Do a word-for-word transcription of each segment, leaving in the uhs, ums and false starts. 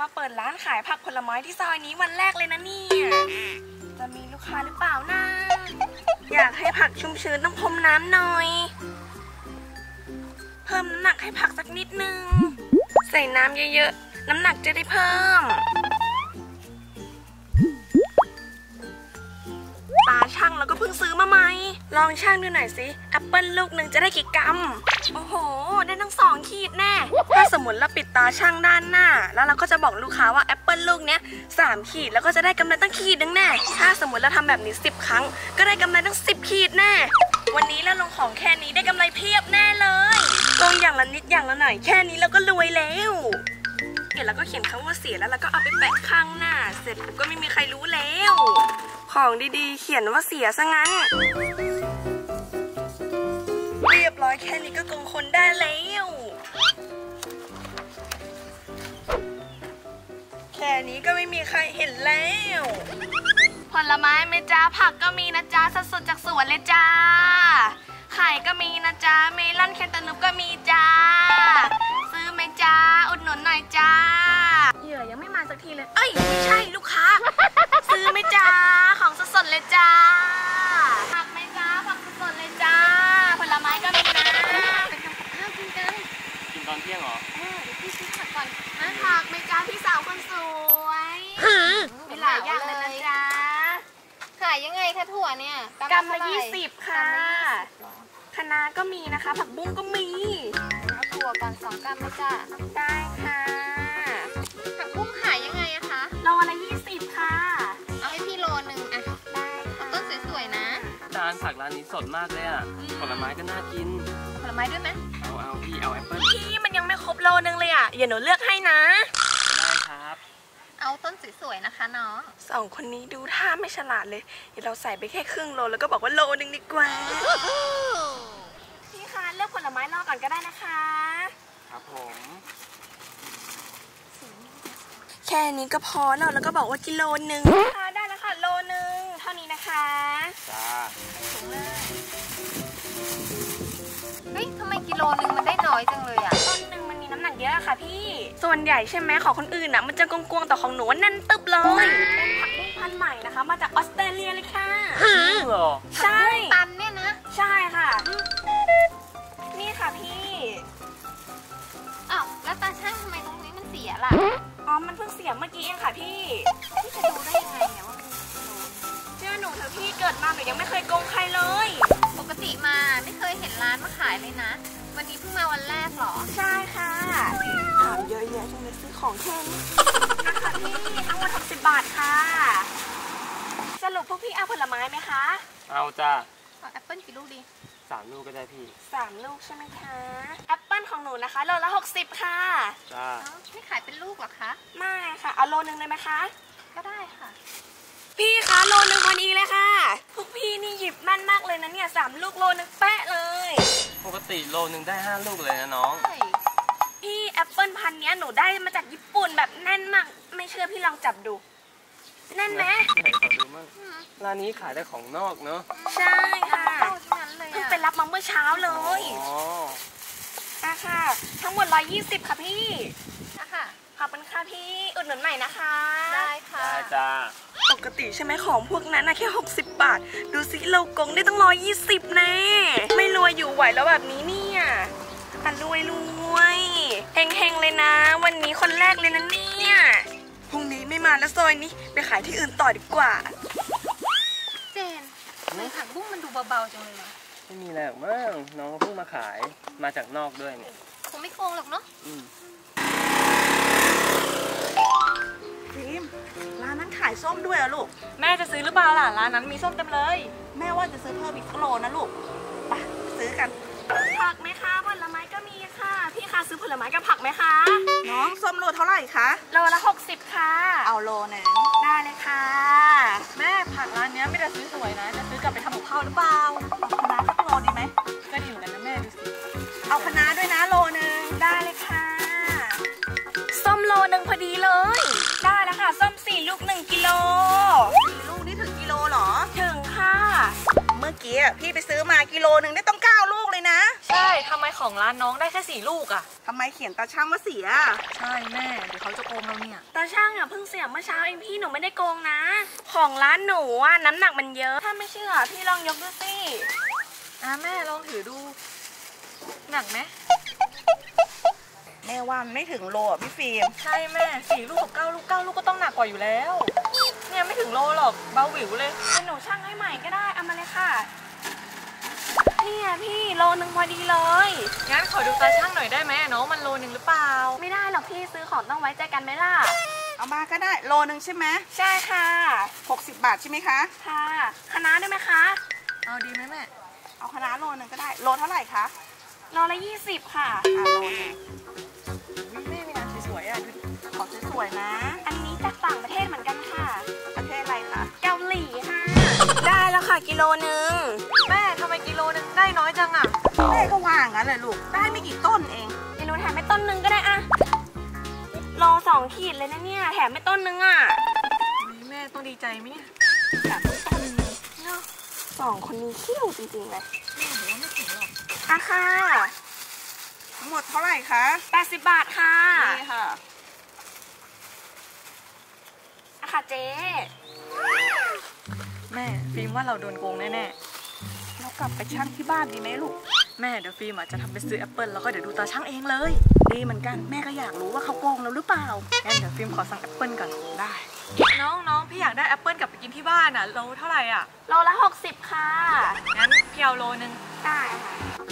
มาเปิดร้านขายผักผลไม้ที่ซอยนี้วันแรกเลยนะเนี่ยจะมีลูกค้าหรือเปล่านะอยากให้ผักชุ่มชื้นต้องพรมน้ำหน่อยเพิ่มน้ำหนักให้ผักสักนิดนึงใส่น้ำเยอะๆน้ำหนักจะได้เพิ่มตาช่างแล้วก็เพิ่งซื้อมาใหม่ลองช่างดูหน่อยสิแอปเปิ้ลลูกหนึ่งจะได้กี่กรัมโอ้โหได้ทั้งสองขีดแน่ถ้าสมมติเราปิดตาช่างด้านหน้าแล้วเราก็จะบอกลูกค้าว่าแอปเปิ้ลลูกเนี้ยสามขีดแล้วก็จะได้กำไรตั้งขีดนึงแน่ถ้าสมมติเราทำแบบนี้สิบครั้งก็ได้กำไรตั้งสิบขีดแน่วันนี้เราลงของแค่นี้ได้กำไรเพียบแน่เลยลงอย่างละนิดอย่างละหน่อยแค่นี้เราก็รวยแล้วเดี๋ยวเราก็เขียนคำว่าเสียแล้วเราก็เอาไปแปะข้างหน้าเสร็จก็ไม่มีใครรู้แล้วของดีๆเขียนว่าเสียซะงั้นเรียบร้อยแค่นี้ก็โกงคนได้แล้วแค่นี้ก็ไม่มีใครเห็นแล้วผลไม้ไหมจ้าผักก็มีนะจ้าสดๆจากสวนเลยจ้าไข่ก็มีนะจ้าเมลอนแคนตาลูปก็มีจ้าซื้อไหมจ้าอุดหนุนหน่อยจ้าเหยื่อยังไม่มาสักทีเลยเอ้ยไม่ใช่ลูกค้าซื้อไหมจ้าของสดๆเลยจ้าผักไหมจ้าผักสดๆเลยจ้าผลไม้ก็มีนะไปทำกับข้าวกินกันกินตอนเที่ยงเหรอเออเดี๋ยวพี่ซื้อผักก่อนนะผักไหมจ้าพี่สาวคนสวยมีหลายอย่างเลยนะจ้าขายยังไงคะถั่วเนี่ยกรัมละยี่สิบค่ะคะน้าก็มีนะคะผักบุ้งก็มีเอาถั่วก่อนสองกรัมไหมจ้าได้ค่ะผักบุ้งขายยังไงอะคะโลละยี่สิบค่ะเอาให้พี่โลนึงอะได้เอาต้นสวยๆนะจานผักร้านนี้สดมากเลยอะผลไม้ก็น่ากินผลไม้ด้วยไหมเอาเอาพี่เอาแอปเปิ้ลพี่มันยังไม่ครบโลนึงเลยอะอย่าหนูเลือกให้นะได้ครับเอาต้นสวยๆนะคะน้องสองคนนี้ดูท่าไม่ฉลาดเลยเดี๋ยวเราใส่ไปแค่ครึ่งโลแล้วก็บอกว่าโลนึงดีกว่าพี่คะเลือกผลไม้รอก่อนก็ได้นะคะครับผมแค่นี้ก็พอแล้วแล้วก็บอกว่ากิโลนึงค่ะได้แล้วค่ะโลนึงเท่านี้นะคะจ้าถุงเลยเฮ้ยทำไมกิโลนึงมันได้น้อยจังเลยอะต้นหนึ่งมันมีน้ำหนักเยอะค่ะพี่ส่วนใหญ่ใช่ไหมของคนอื่นน่ะมันจะกวงๆแต่ของหนูแน่นตึ๊บเลยเป็นผักบุ้งพันธุ์ใหม่นะคะมาจากออสเตรเลียเลยค่ะเหรอใช่ตันเนี่ยนะใช่ค่ะนี่ค่ะพี่อ้าวแล้วตาช่างทำไมตรงนี้มันเสียล่ะอ๋อมันเพิ่งเสียเมื่อกี้เองค่ะพี่พี่จะดูได้ยังไงเนี่ยว่ามันเชื่อหนูเถอะพี่เกิดมาหนูยังไม่เคยโกงใครเลยปกติมาไม่เคยเห็นร้านมาขายเลยนะวันนี้เพิ่งมาวันแรกหรอใช่ค่ะถามเยอะแยะจังเลยซื้อของแค่นี้นะคะพี่ทั้งหมดหกสิบบาทค่ะสรุปพวกพี่เอาผลไม้ไหมคะเอาจ้าเอาแอปเปิ้ลกี่ลูกดีสามลูกก็ได้พี่สามลูกใช่ไหมคะแอปเปิ้ลของหนูนะคะโลละหกสิบค่ะจ้าไม่ขายเป็นลูกหรอคะไม่ค่ะเอาโลนึงเลยไหมคะก็ได้ค่ะพี่คะโลนึงพอดีเลยค่ะพวกพี่นี่หยิบแม่นมากเลยนะเนี่ยสามลูกโลนึงแปะเลยปกติโลนึงได้ห้าลูกเลยนะน้องพี่แอปเปิ้ลพันนี้หนูได้มาจากญี่ปุ่นแบบแน่นมากไม่เชื่อพี่ลองจับดูแน่นไหมขอดูมั่งร้านนี้ขายได้ของนอกเนาะใช่ค่ะเพิ่งไปรับมาเมื่อเช้าเลยอ๋อค่ะทั้งหมดร้อยยี่สิบค่ะพี่ค่ะขอบคุณค่ะพี่อุดหนุนใหม่นะคะได้ค่ะได้จ้าปกติใช่ไหมของพวกนั้นนะแค่หกสิบบาทดูสิเราโกงได้ตั้งร้อยยี่สิบแน่ไม่รวยอยู่ไหวแล้วแบบนี้เนี่ยอ่ะรวยรวยเฮงเฮงเลยนะวันนี้คนแรกเลยนะเนี่ยพรุ่งนี้ไม่มาแล้วซอยนี้ไปขายที่อื่นต่อดีกว่าเจนในผักบุ้งมันดูเบาๆจังเลยนะไม่มีอะไรหรอกมั้งน้องเพิ่งมาขายมาจากนอกด้วยเนี่ยคงไม่โกงหรอกเนาะฟิล์มร้านนั้นขายส้มด้วยอะลูกแม่จะซื้อหรือเปล่าล่ะร้านนั้นมีส้มเต็มเลยแม่ว่าจะซื้อเพิ่มอีกสักโลนะลูกไปซื้อกันผักไหมคะผลไม้ก็มีค่ะพี่คะซื้อผลไม้กับผักไหมคะน้องส้มโลเท่าไหร่คะโลละหกสิบค่ะเอาโลนึงได้เลยค่ะแม่ผักร้านนี้ไม่ได้ซื้อสวยนะจะซื้อกลับไปทำกับข้าวหรือเปล่าเอาคะน้าสักโลดีไหมก็ดีเหมือนกันนะแม่ดูสิเอาคะน้าด้วยนะโลนึงได้เลยค่ะส้มโลนึงพอดีเลยได้แล้วค่ะส้มสี่ลูกหนึ่งกิโลสี่ลูกนี่ถึงกิโลหรอถึงค่ะเมื่อกี้พี่ไปซื้อมากิโลนึงได้ต้องเก้าลูกเลยนะใช่ทำไมของร้านน้องได้แค่สี่ลูกอะทำไมเขียนตาช่างว่าเสียใช่แม่เดี๋ยวเขาจะโกงเราเนี่ยตาช่างอ่ะเพิ่งเสียเมื่อเช้าเองพี่หนูไม่ได้โกงนะ ของร้านหนูอ่ะน้ำหนักมันเยอะ ถ้าไม่เชื่อพี่ลองยกดูสิอ่ะแม่ลองถือดูหนักไหมแม่ว่ามันไม่ถึงโลอ่ะพี่ฟิล์มใช่แม่สี่ลูกกับเก้าลูกเก้าลูกก็ต้องหนักกว่าอยู่แล้ว เนี่ยไม่ถึงโลหรอกเบาหวิวเลยเป็นหนูช่างให้ใหม่ก็ได้เอามาเลยค่ะเนี่ยพี่โลนึงพอดีเลยงั้นขอดูตาช่างหน่อยได้ไหมน้องมันโลนึงหรือเปล่าไม่ได้หรอกพี่ซื้อของต้องไว้ใจกันไหมล่ะเอามาก็ได้โลนึงใช่ไหมใช่ค่ะหกสิบบาทใช่ไหมคะค่ะคณะด้วยไหมคะเอาดีไหมแม่เอาคณะโลนึงก็ได้โลเท่าไหร่คะโลละยี่สิบค่ะอ่าโลนึงอุ๊ยแม่มีร้านสวยๆอ่ะดูดิขอสวยๆนะอันนี้จากต่างประเทศเหมือนกันค่ะประเทศอะไรคะเกาหลีค่ะ ได้แล้วค่ะกิโลนึงแม่ทำไมกิโลนึงได้น้อยจังอ่ะแม่ก็ว่างั้นเลยลูกได้ไม่กี่ต้นเองเดี๋ยวหนูแถมไปต้นนึงก็ได้อะโลสองขีดเลยนะเนี่ยแถมไปต้นนึงอะอุ๊ยแม่ต้องดีใจไหมเนี่ยแบบต้นนึงเนาะสองคนนี้คิ้วจริงๆเลยแม่บอกว่าไม่ถึงหรอกอะค่ะทั้งหมดเท่าไหร่คะแปดสิบบาทค่ะนี่ค่ะอะค่ะเจ๊แม่ฟิล์มว่าเราโดนโกงแน่เรากลับไปช่างที่บ้านดีไหมลูกๆแม่เดี๋ยวฟิล์มอาจจะทำไปซื้อแอปเปิลแล้วก็เดี๋ยวดูตาช่างเองเลยดีเหมือนกันแม่ก็อยากรู้ว่าเขาโกงเราหรือเปล่างั้นเดี๋ยวฟิล์มขอสั่งแอปเปิลก่อนได้น้องน้องพี่อยากได้แอปเปิลกลับไปกินที่บ้านอ่ะโลเท่าไหร่อ่ะโลละหกสิบค่ะงั้นพี่เอาโลนึงได้ค่ะ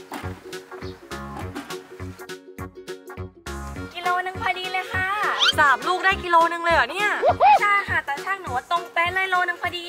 กิโลนึงพอดีเลยค่ะสามลูกได้กิโลนึงเลยเหรอเนี่ยใช่ค่ะตาช่างหนูว่าตรงเป๊ะเลยโลนึงพอดี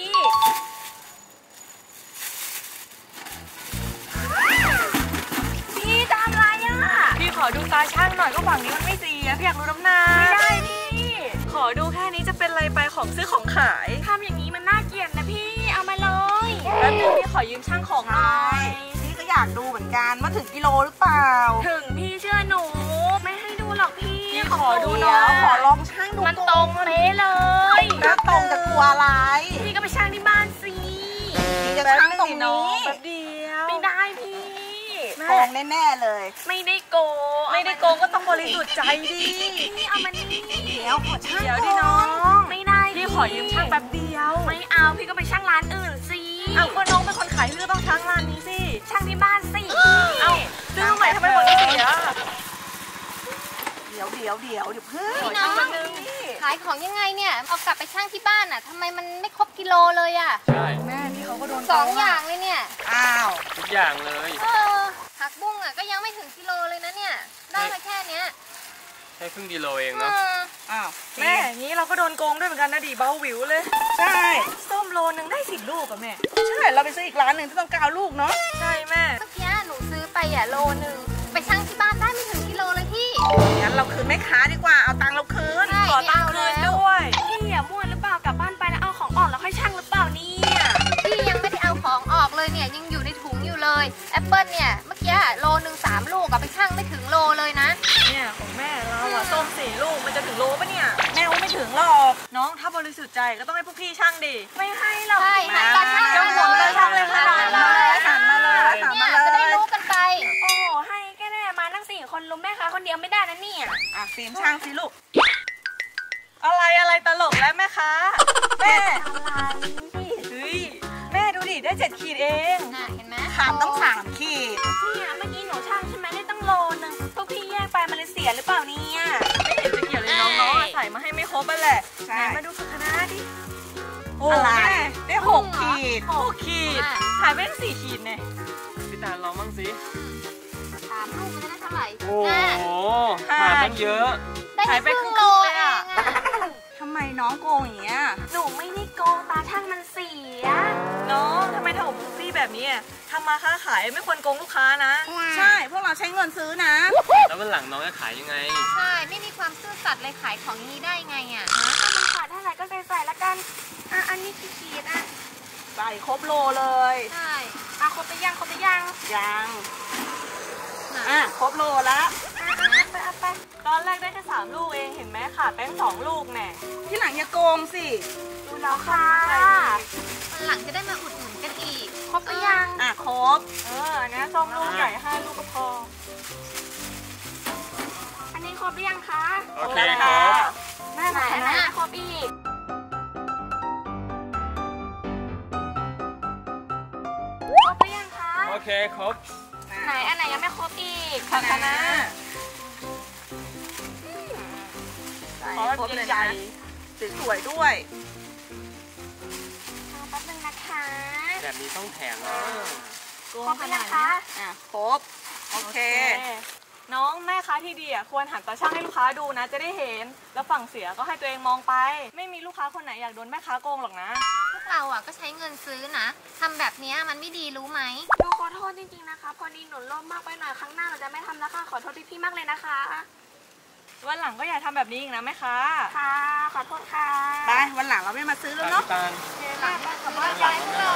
พี่จะทำอะไรอ่ะพี่ขอดูตาช่างหน่อยก็ฝั่งนี้มันไม่เสียพี่อยากรู้น้ำหนักไม่ได้พี่ขอดูแค่นี้จะเป็นไรไปของซื้อของขายทำอย่างนี้มันน่าเกลียดนะพี่เอามาเลยแป๊บนึงพี่ขอยืมช่างของหน่อยนี่ก็อยากดูเหมือนกันว่าถึงกิโลหรือเปล่าถึงพี่เชื่อหนู ไม่ให้ดูหรอกพี่พี่ขอดูหเดี๋น่ยอวย ขอลองช่างดูมันก่อตรงเป๊ะเลยแล้วตรงจะกลัวอะไรพี่ก็ไปช่างที่บ้านสินี่จะแป๊บช่างนึงตรงสิน้อนี้งแป๊บเดียวไม่ได้พี่แม่โกงแน่ๆเลยไม่ได้โกงไม่ได้โกงก็ต้องบริสุทธิ์ใจดิพี่เอามันนี่เดี๋ยวขอช่างเดี๋ยวก่ดิน้องไม่ได้พี่ขอยืมช่างแป๊บเดียวไม่เอาพี่ก็ไปช่างร้านอื่นสิเอาก็น้องเป็นคนขายพี่ก็ต้องช่างร้านนี้สิช่างที่บ้านสิเอาซื้อใหม่ทำไมหมดเสียเดี๋ยวเดี๋ยวเดี๋ยวเดี๋ยวเพิ่งพี่น้องขายของยังไงเนี่ยเอากลับไปช่างที่บ้านอ่ะทำไมมันไม่ครบกิโลเลยอ่ะใช่แม่พี่เขาก็โดนสองอย่างเลยเนี่ยอ้าวทุกอย่างเลยเออผักบุ้งอ่ะก็ยังไม่ถึงกิโลเลยนะเนี่ย ได้มาแค่เนี้ยแค่ครึ่งกิโลเองเอเนาะออ้าวแม่อย่างนี้เราก็โดนโกงด้วยเหมือนกันนะดิเบาหวิวเลยใช่ส้มโลนึงได้สิบลูกอะแม่ใช่เราไปซื้ออีกร้านหนึ่งที่ต้องการลูกเนาะใช่แม่เมื่อกี้หนูซื้อไปอ่ะโลนึงไปช่างที่บ้านได้ไม่ถึงกิโลเลยพี่งั้นเราคืนแม่ค้าดีกว่าเอาตังค์เราคืนใช่ขอตังค์คืนด้วยพี่อย่ามั่วหรือเปล่ากลับบ้านไปแล้วเอาของออกแล้วค่อยช่างหรือเปล่าเนี่ยพี่ยังไม่ได้เอาของออกเลยเนี่ยยังอยู่ในถุงอยู่เลยแอปเปิลเนี่ยเมื่อกี้โลนึงสามลูกอะไปช่างไม่ถึงโลเลยนะเนี่ยของแม่เราอะส้มสี่ลูกมันจะถึงโลปะเนี่ยแม่ว่าไม่ถึงหรอกน้องถ้าบริสุทธิ์ใจก็ต้องให้พวกพี่ช่างดิไม่ให้หรอกใช่หันตาช่างเจ้าของตาช่างเลยค่ะหันมาเลยหันมาเลยหันเนี่มาย เลจะได้ยรู้กันไปโอ้โหให้แค่ได้มาทั้งสี่คนลุมแม่ค้าคนเดียวไม่ได้นะเนี่ยอ่ะฟิล์มช่างสิลูกอะไรอะไรตลกแล้วแม่ค้าแม่อะไรเฮ้ยแม่ดูดิได้เจ็ดขีดเองน่ะเห็นไหมขามต้องสามขีดเนี่ยเมื่อกี้หนูช่างใช่ไหมได้ตั้งโลนึงพวกพี่แยกไปมันเลยเสียหรือเปล่าเนี่ยไม่เห็นจะเกี่ยวเลยน้องๆอะใส่มาให้ไม่ครบไปแหละใช่ไหนมาดูผักคะน้าดิโอ้อะไรแม่ได้หกขีดหกขีดหายไปตั้งสี่ขีดเนี่ยพี่ตาลลองบ้างสิสามลูกมันจะได้เท่าไหร่โอ้น่ะโหขาดตั้งเยอะได้หายแค่ไปคครึ่รึ่งงโลๆเลยเออะงอะทำไมน้องโกงอย่างเงี้ยหนูไม่ได้โกงตาช่างมันเสียน้องทำไมทำกับพวกพี่แบบนี้อะทำมาค้าขายไม่ควรโกงลูกค้านะใช่ พวกเราใช้เงินซื้อนะแล้ววันหลังน้องจะขายยังไงใช่ไม่มีความซื่อสัตย์เลยขายของอย่างนี้ได้ไงอ่ะถ้ามันขาดเท่าไหร่ก็ใส่ใส่ละกัน อ่ะ อันนี้กี่ขีดอ่ะใส่ครบโลเลยใช่อ่ะครบไปยังครบไปยังยังน่ะอ่ะ ครบโลแล้วอ่ะอ่ะไปเอาไปตอนแรกได้แค่สามลูกเองเห็นไหมขาดแป้งสองลูกแน่ที่หลังอย่าโกงสิดูแล้วค่ะวันหลังจะได้มาอุดหนุนกันอีกครบหรือยังอ่ะครบเอออันนี้ส้มลูกใหญ่ห้าลูกก็พออันนี้ครบหรือยังคะโอเคครับแม่ไหนอันไหนไม่ครบอีกครบหรือยังคะโอเคครบไหนอันไหนยังไม่ครบอีกผักคะน้าขอแบบใหญ่สวยๆด้วยเอาแป๊บนึงนะคะแบบนี้ต้องแถมนะๆโกครง บหขรือนายัดงนี้คะอ่ะครบ โอเคน้องแม่ค้าที่ดีอ่ะควรหันตาช่างให้ลูกค้าดูนะ จะได้เห็น แล้วฝั่งเสียก็ให้ตัวเองมองไป ไม่มีลูกค้าคนไหนอยากโดนแม่ค้าโกงหรอกนะพวกเราอ่ะก็ใช้เงินซื้อนะทำแบบเนี้ยมันไม่ดีรู้ไหมหนูขอโทษจริงๆนะคะ พอดีหนูโลภมากไปหน่อยครั้งหน้าหนูจะไม่ทำแล้วค่ะ ขอโทษพี่ๆมากเลยนะคะวันหลังก็อย่าทำแบบนี้อีกนะแม่ค้าค่ะ ขอโทษค่ะไป วันหลังเราไม่มาซื้อแล้วเนาะตาลกลับบ้านยายพวกเรา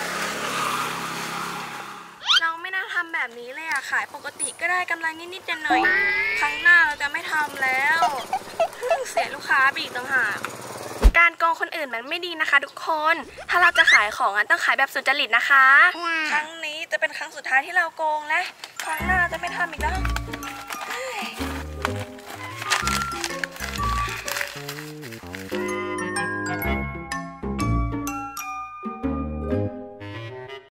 เราไม่น่าทำแบบนี้เลยอะขายปกติก็ได้กำไรนิดๆหน่อยๆครั้งหน้าเราจะไม่ทำแล้ว เสียลูกค้าไปอีกต่างหากการโกงคนอื่นมันไม่ดีนะคะทุกคน ถ้าเราจะขายของอะต้องขายแบบสุจริตนะคะ ครั้งนี้จะเป็นครั้งสุดท้ายที่เราโกงและครั้งหน้าจะไม่ทำอีกแล้ว